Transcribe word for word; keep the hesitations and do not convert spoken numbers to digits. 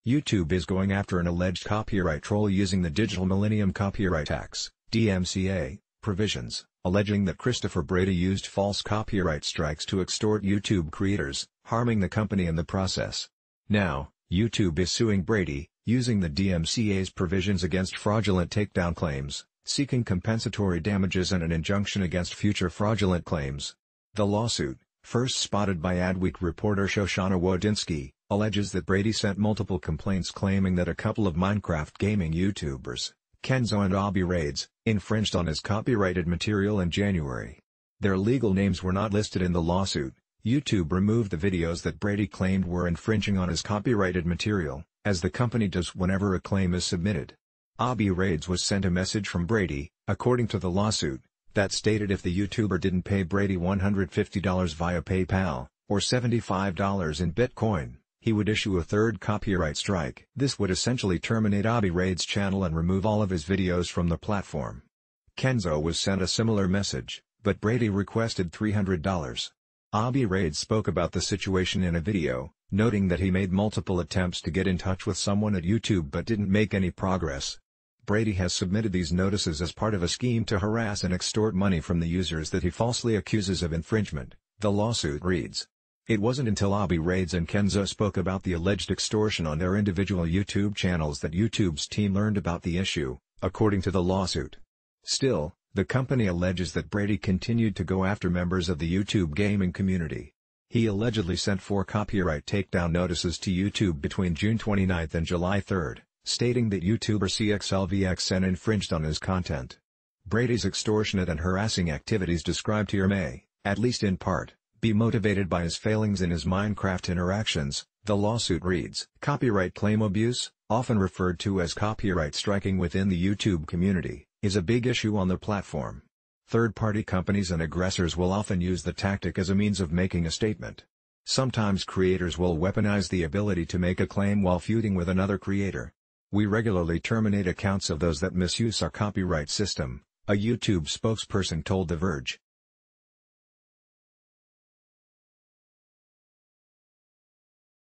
YouTube is going after an alleged copyright troll using the Digital Millennium Copyright Act's D M C A provisions, alleging that Christopher Brady used false copyright strikes to extort YouTube creators, harming the company in the process. Now, YouTube is suing Brady, using the D M C A's provisions against fraudulent takedown claims, seeking compensatory damages and an injunction against future fraudulent claims. The lawsuit, first spotted by Adweek reporter Shoshana Wodinsky, alleges that Brady sent multiple complaints claiming that a couple of Minecraft gaming YouTubers, Kenzo and Obby Raids, infringed on his copyrighted material in January. Their legal names were not listed in the lawsuit. YouTube removed the videos that Brady claimed were infringing on his copyrighted material, as the company does whenever a claim is submitted. Obby Raids was sent a message from Brady, according to the lawsuit, that stated if the YouTuber didn't pay Brady one hundred fifty dollars via PayPal, or seventy-five dollars in Bitcoin, he would issue a third copyright strike. This would essentially terminate Obby Raid's channel and remove all of his videos from the platform. Kenzo was sent a similar message, but Brady requested three hundred dollars. Obby Raid spoke about the situation in a video, noting that he made multiple attempts to get in touch with someone at YouTube but didn't make any progress. Brady has submitted these notices as part of a scheme to harass and extort money from the users that he falsely accuses of infringement, the lawsuit reads. It wasn't until Obby Raids and Kenzo spoke about the alleged extortion on their individual YouTube channels that YouTube's team learned about the issue, according to the lawsuit. Still, the company alleges that Brady continued to go after members of the YouTube gaming community. He allegedly sent four copyright takedown notices to YouTube between June twenty-ninth and July third, stating that YouTuber C X L V X N infringed on his content. Brady's extortionate and harassing activities described here may, at least in part, be motivated by his failings in his Minecraft interactions, the lawsuit reads. Copyright claim abuse, often referred to as copyright striking within the YouTube community, is a big issue on the platform. Third-party companies and aggressors will often use the tactic as a means of making a statement. Sometimes creators will weaponize the ability to make a claim while feuding with another creator. We regularly terminate accounts of those that misuse our copyright system, a YouTube spokesperson told The Verge.